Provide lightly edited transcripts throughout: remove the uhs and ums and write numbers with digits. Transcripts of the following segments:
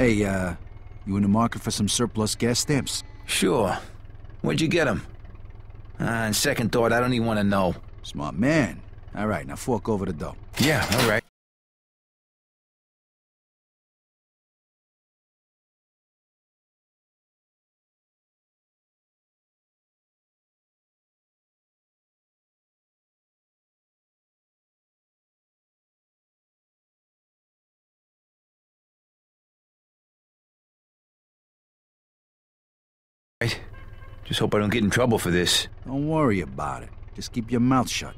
Hey, you in the market for some surplus gas stamps? Sure. Where'd you get them? On second thought, I don't even want to know. Smart man. All right, now fork over the dough. Yeah, all right. Just hope I don't get in trouble for this. Don't worry about it. Just keep your mouth shut.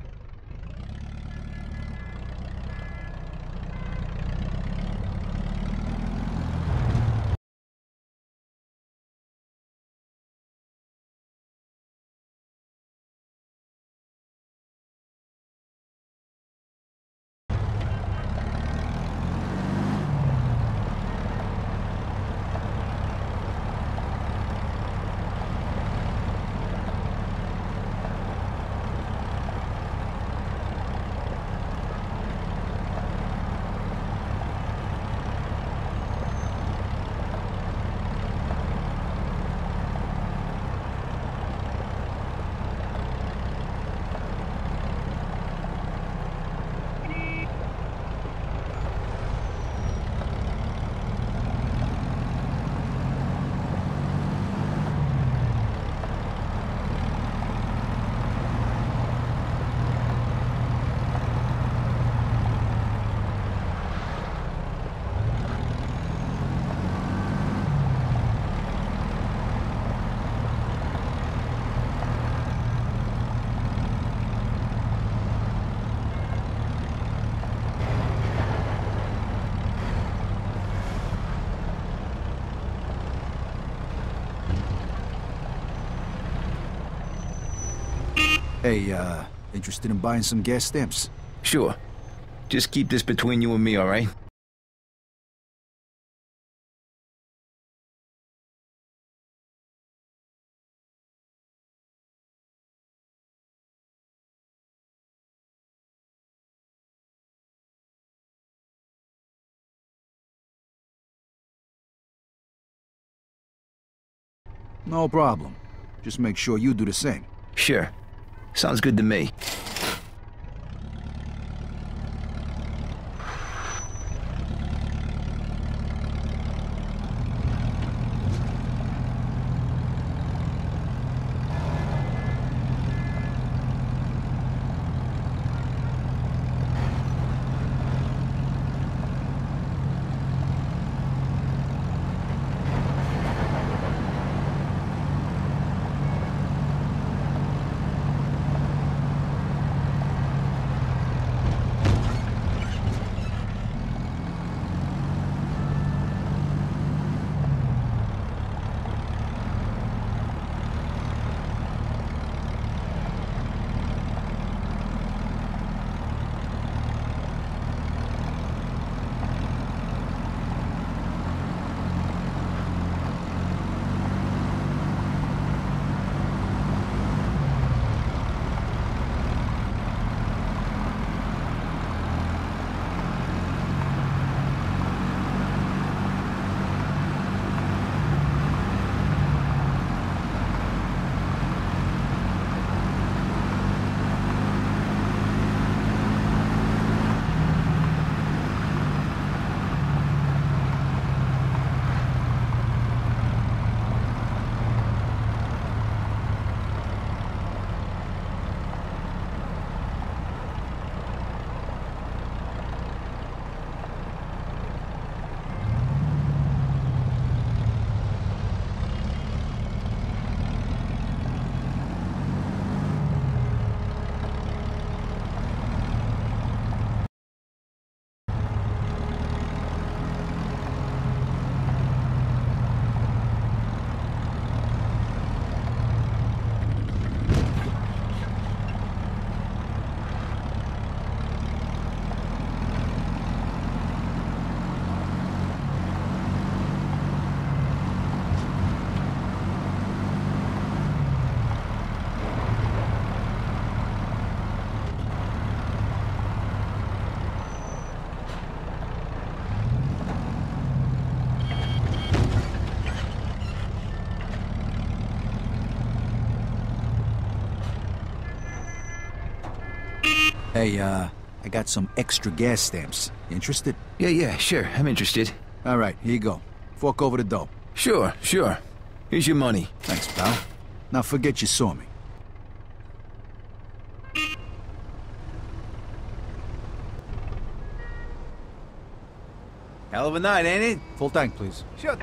Hey, interested in buying some gas stamps? Sure. Just keep this between you and me, all right? No problem. Just make sure you do the same. Sure. Sounds good to me. Hey, I got some extra gas stamps. Interested? Yeah, sure. I'm interested. All right, here you go. Fork over the dough. Sure. Here's your money. Thanks, pal. Now forget you saw me. Hell of a night, ain't it? Full tank, please. Sure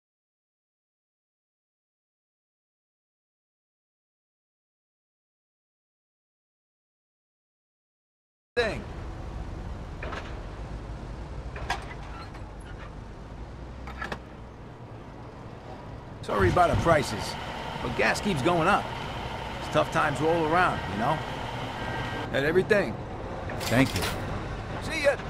thing. Sorry about the prices, but gas keeps going up. It's tough times roll around, you know? And everything. Thank you. See ya!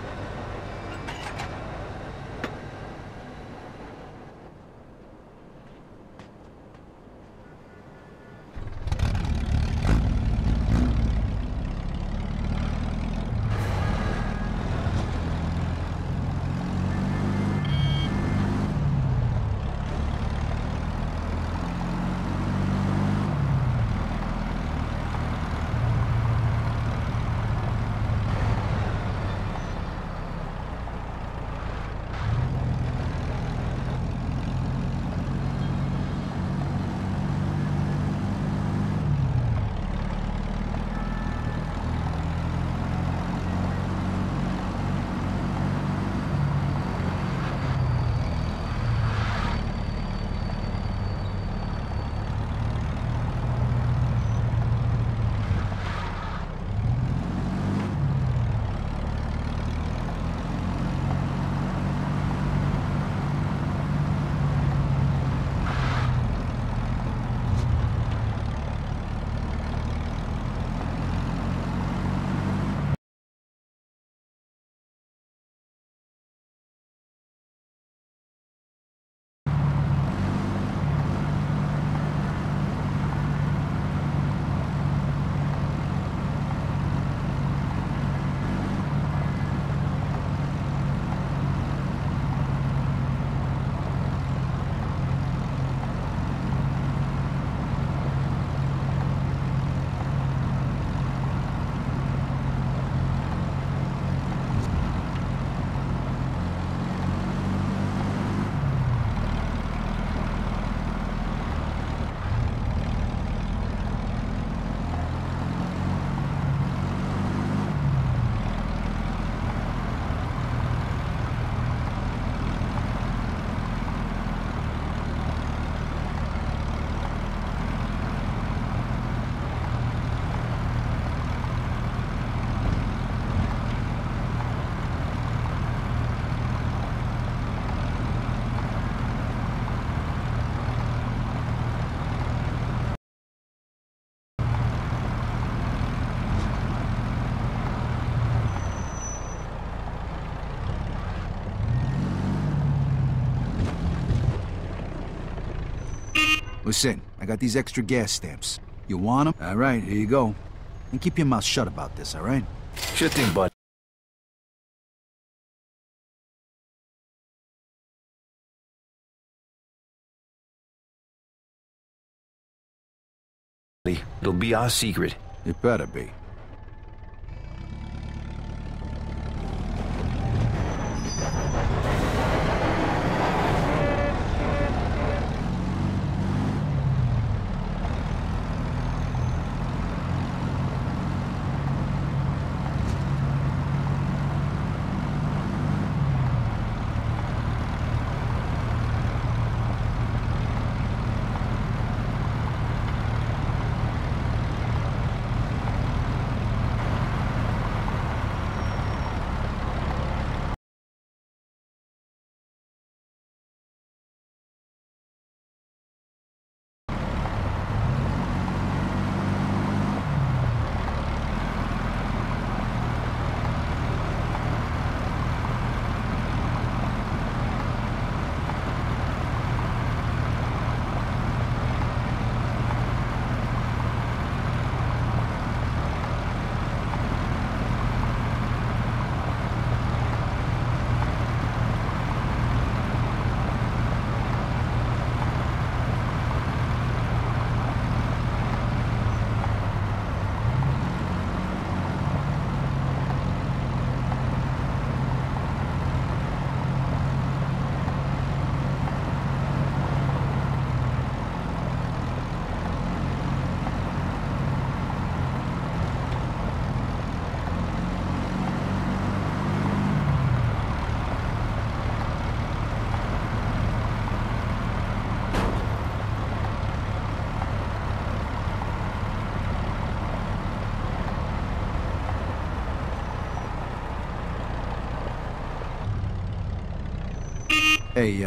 Listen, I got these extra gas stamps. You want them? All right, here you go. And keep your mouth shut about this, all right? Sure thing, bud. It'll be our secret. It better be. Hey,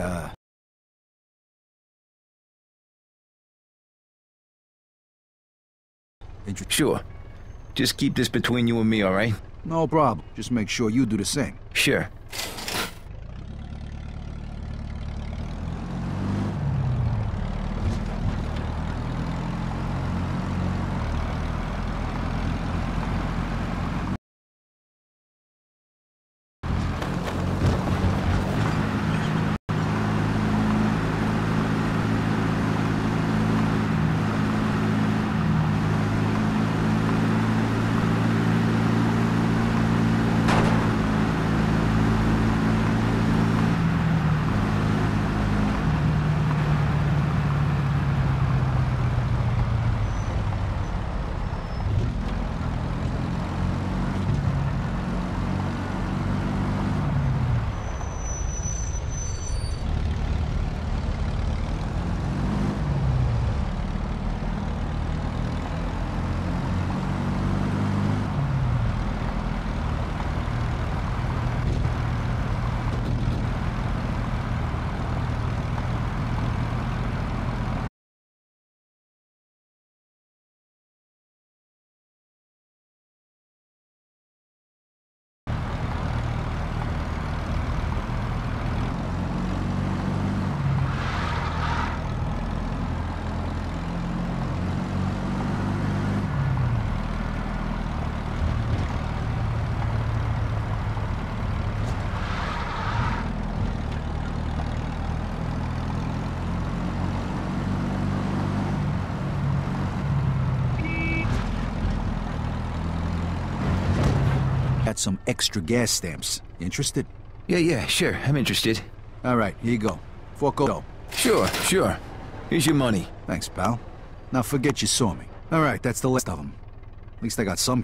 Sure. Just keep this between you and me, all right? no problem. Just make sure you do the same. Sure. Got some extra gas stamps. Interested? Yeah, sure. I'm interested. All right, here you go. Go. Sure. Here's your money. Thanks, pal. Now forget you saw me. All right, that's the last of them. At least I got some.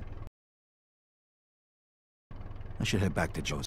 I should head back to Joe's.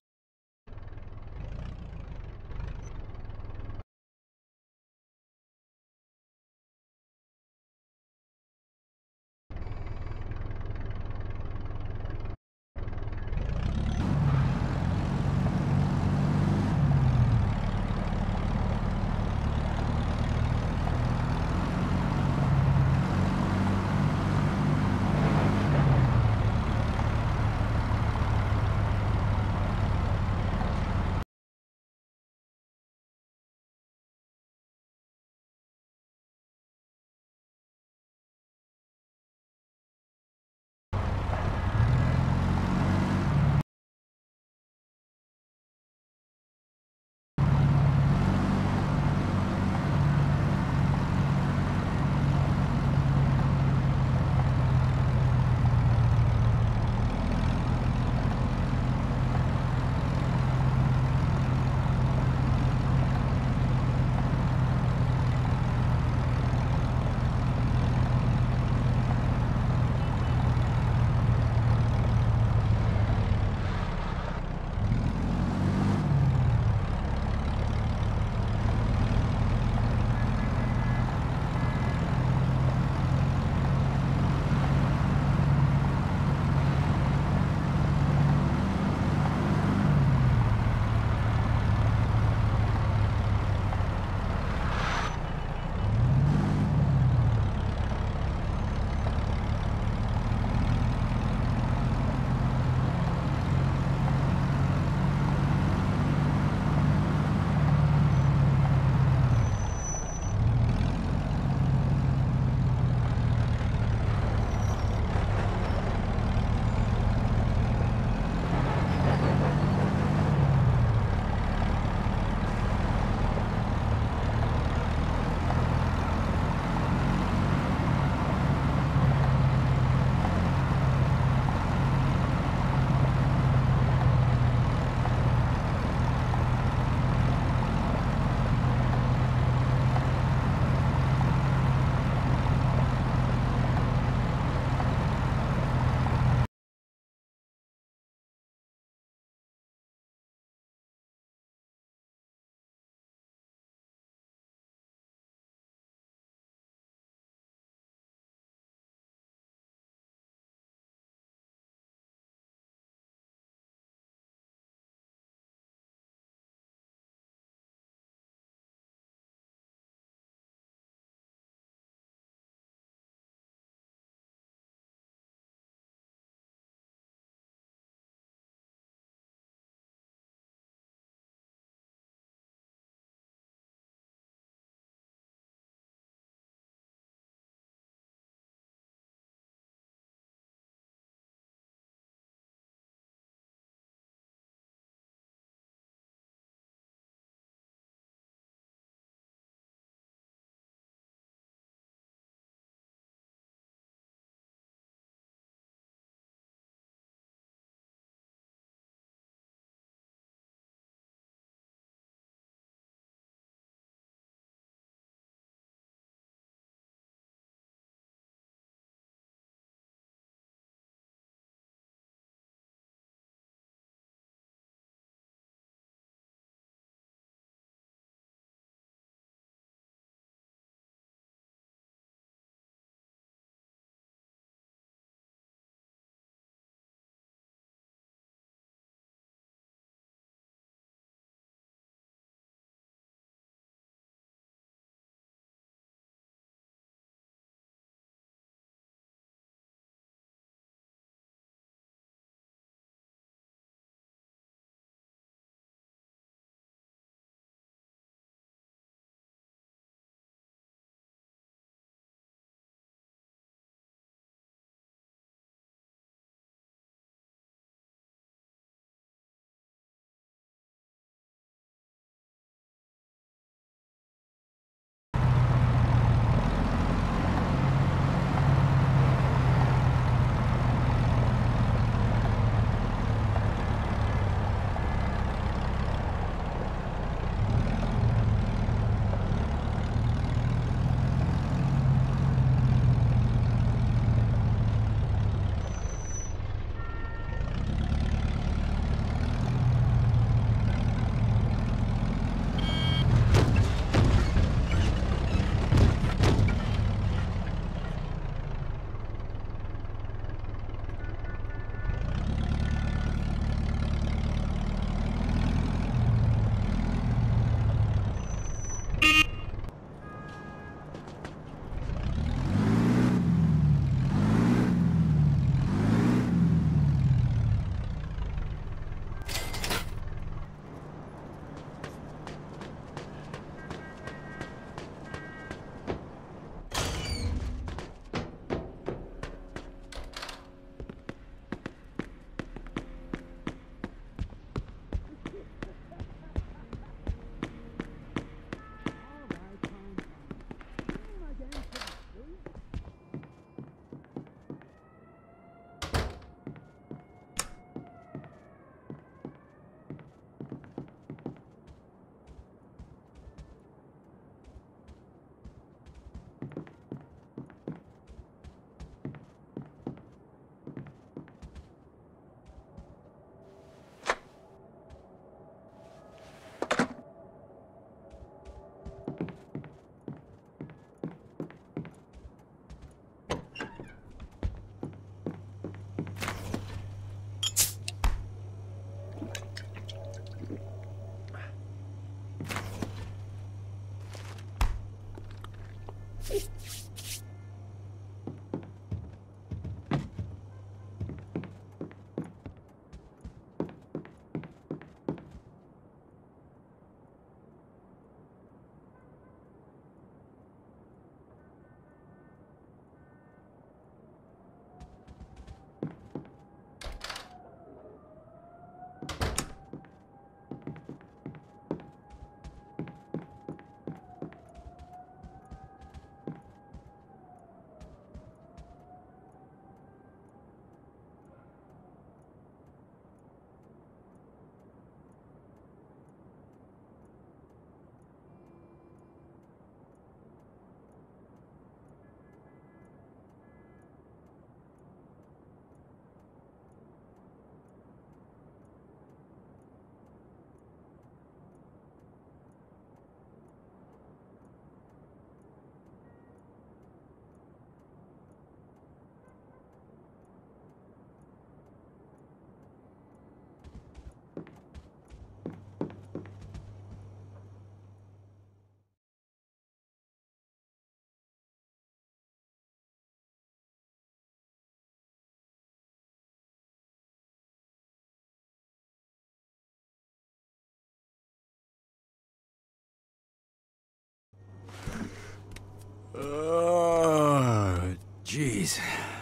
Jeez.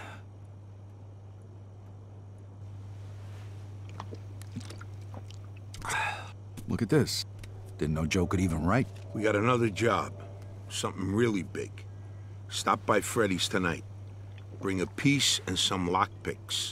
Look at this. Didn't know Joe could even write. We got another job. Something really big. Stop by Freddy's tonight. Bring a piece and some lockpicks.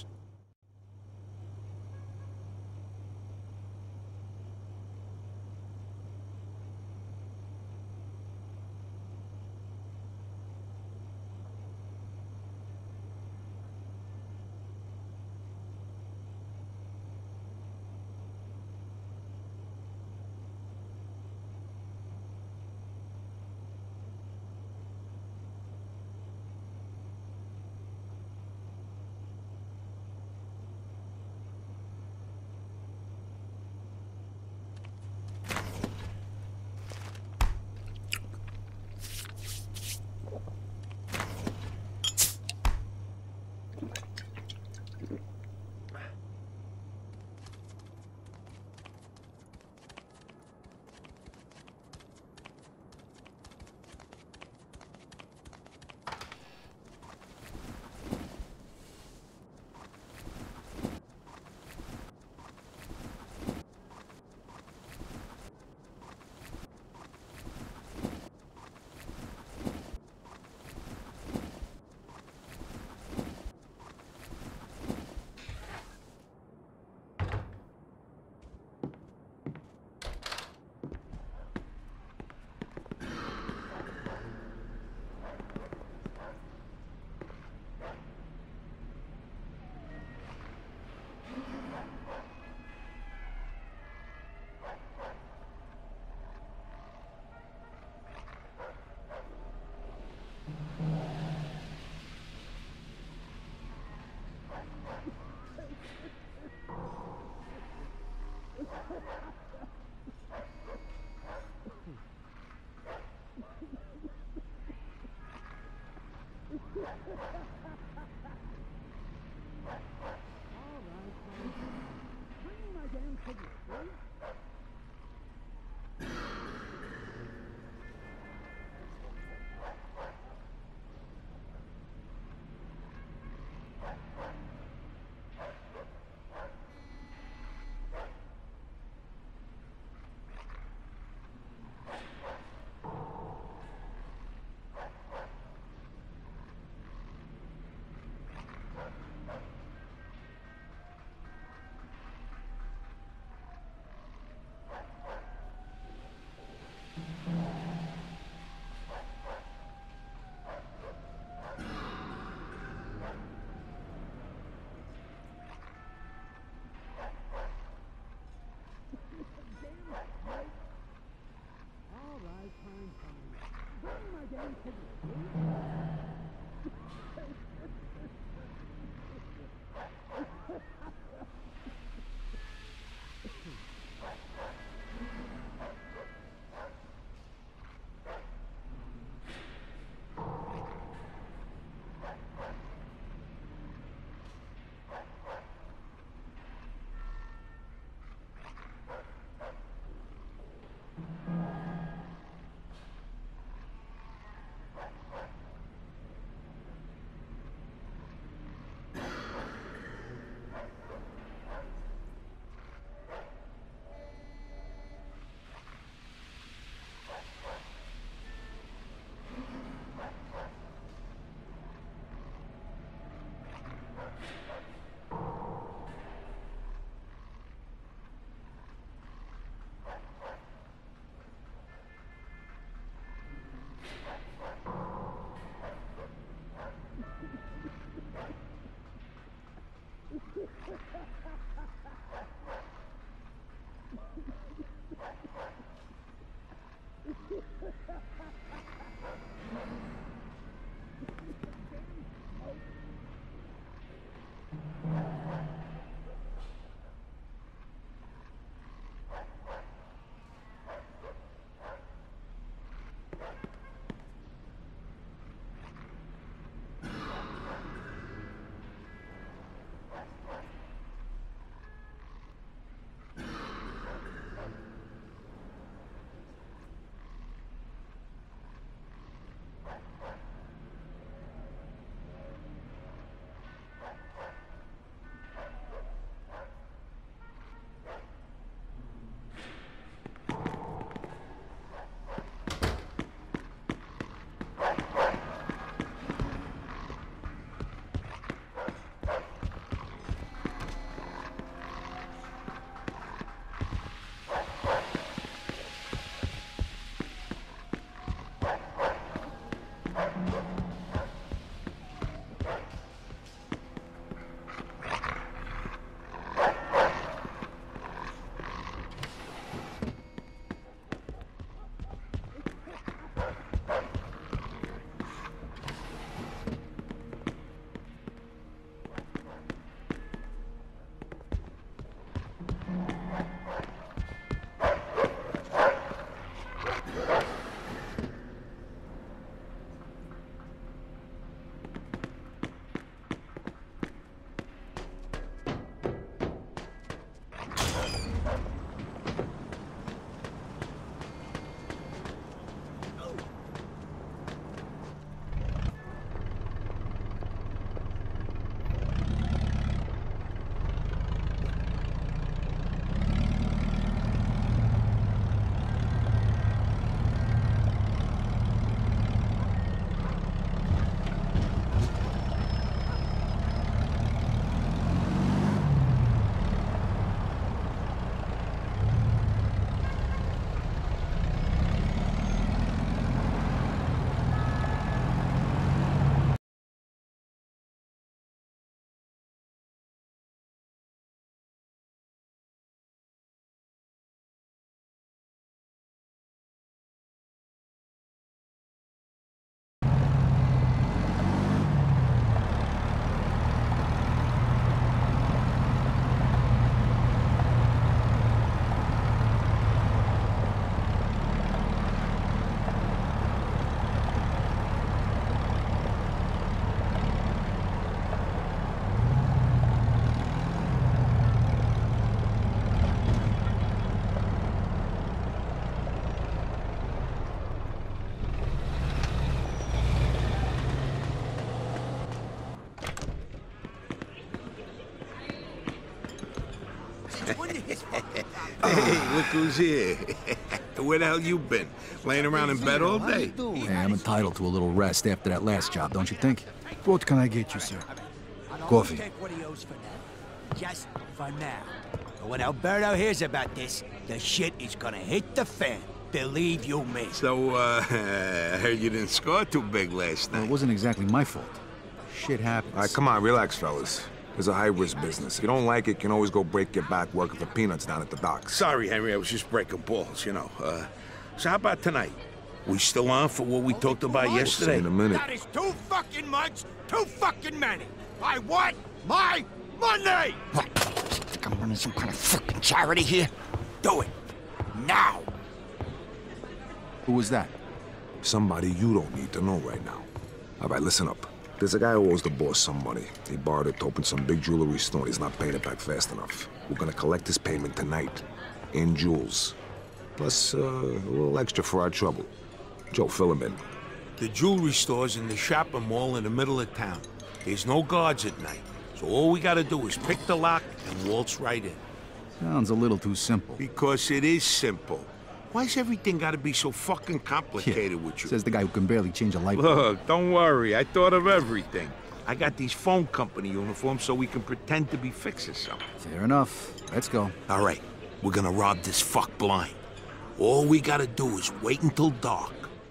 Hey, look who's here. Where the hell you been? Laying around in bed all day? Hey, I'm entitled to a little rest after that last job, don't you think? What can I get you, sir? Coffee. Take what he owes for now. Just for now. But when Alberto hears about this, the shit is gonna hit the fan. Believe you me. So, I heard you didn't score too big last Well, night. it wasn't exactly my fault. Shit happens. All right, come on, relax, fellas. It's a high-risk business. If you don't like it, you can always go break your back working for peanuts down at the docks. Sorry, Henry, I was just breaking balls, you know. So how about tonight? We still on for what we talked about See yesterday? in a minute. That is too fucking much, too fucking many. I want my money! What? Think I'm running some kind of fucking charity here? Do it. Now! Who was that? Somebody you don't need to know right now. All right, listen up. There's a guy who owes the boss some money. He borrowed it to open some big jewelry store and he's not paying it back fast enough. We're gonna collect his payment tonight. In jewels. Plus, a little extra for our trouble. Joe, fill him in. The jewelry store's in the shopping mall in the middle of town. There's no guards at night. So all we gotta do is pick the lock and waltz right in. Sounds a little too simple. Because it is simple. Why's everything gotta be so fucking complicated with you? Says the guy who can barely change a light bulb. Look, don't worry. I thought of everything. I got these phone company uniforms so we can pretend to be fixers something. Fair enough. Let's go. All right, we're gonna rob this fuck blind. All we gotta do is wait until dark.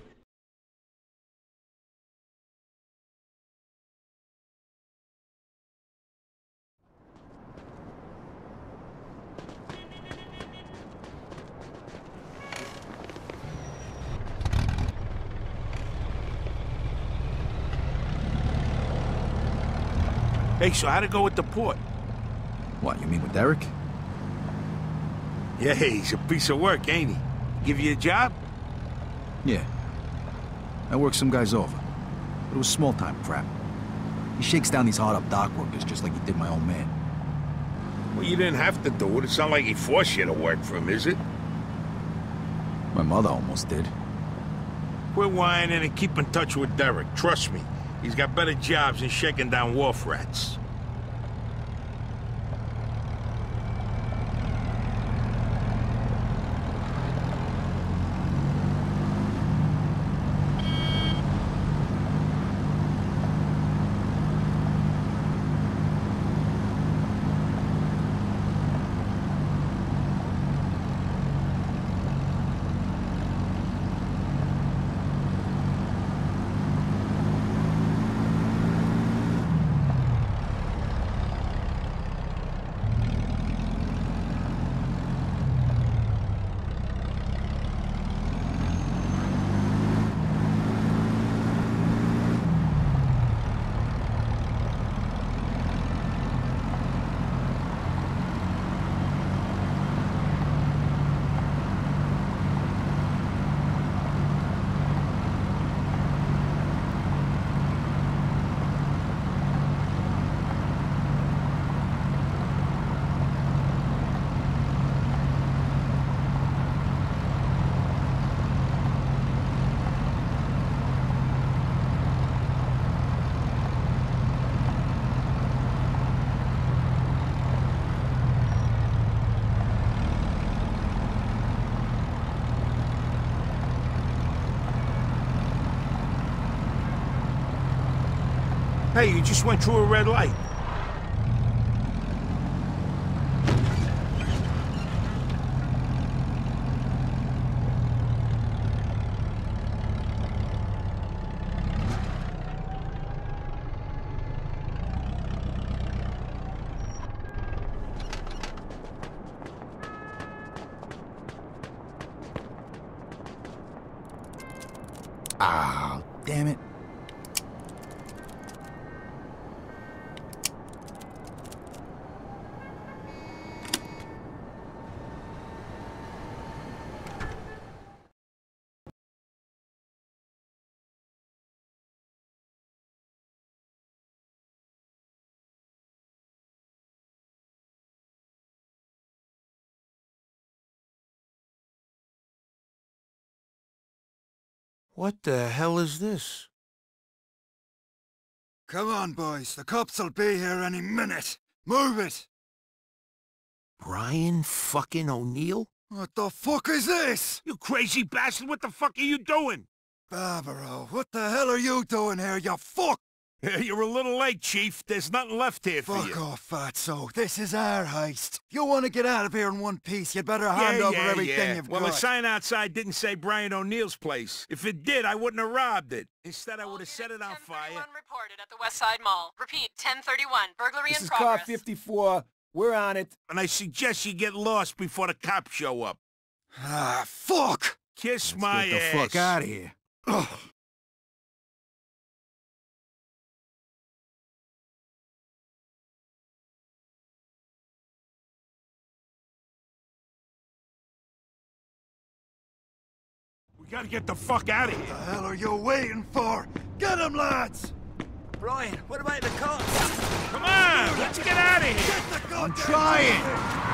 Hey, so how'd it go with the port? What, you mean with Derek? Yeah, he's a piece of work, ain't he? Give you a job? Yeah. I worked some guys over. But it was small-time crap. He shakes down these hard-up dock workers just like he did my old man. Well, you didn't have to do it. It's not like he forced you to work for him, is it? My mother almost did. Quit whining and keep in touch with Derek. Trust me, he's got better jobs than shaking down wharf rats. Hey, you just went through a red light. Ah, damn it. What the hell is this? Come on, boys. The cops will be here any minute. Move it! Brian fucking O'Neill? What the fuck is this? You crazy bastard, what the fuck are you doing? Barbaro, what the hell are you doing here, you fuck? You're a little late, Chief. There's nothing left here for you. Fuck off, fatso. This is our heist. If you want to get out of here in one piece, you'd better hand over everything you've got. Well, the sign outside didn't say Brian O'Neill's place. If it did, I wouldn't have robbed it. Instead, I would have set it on fire. 1031 reported at the West Side Mall. Repeat, 1031. Burglary This in is progress. car 54. We're on it. And I suggest you get lost before the cops show up. Ah, fuck! Kiss my Get the ass. fuck out of here. Ugh. We gotta get the fuck out of What here. the hell are you waiting for? Get him, lads! Brian, what about the cops? Come on, let's get out of here. Get the I'm goddamn trying. thing!